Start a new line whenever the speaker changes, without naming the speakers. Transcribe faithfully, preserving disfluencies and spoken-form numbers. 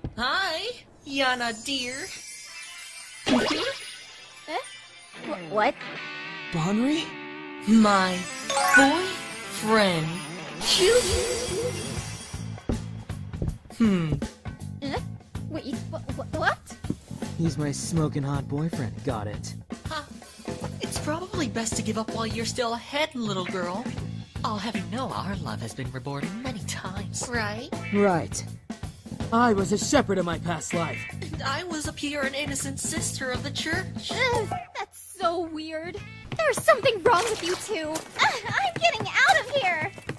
Hi, Yana dear.
Eh? Wh- what?
Bonri?
My boyfriend. Hmm.
Eh? Wait, wh- wh- what?
He's my smoking hot boyfriend. Got it.
Huh. It's probably best to give up while you're still ahead, little girl. I'll have you know our love has been reborn many times. Right?
Right. I was a shepherd in my past life.
And I was a pure and innocent sister of the church.
Ugh, that's so weird. There's something wrong with you two. Ugh, I'm getting out of here.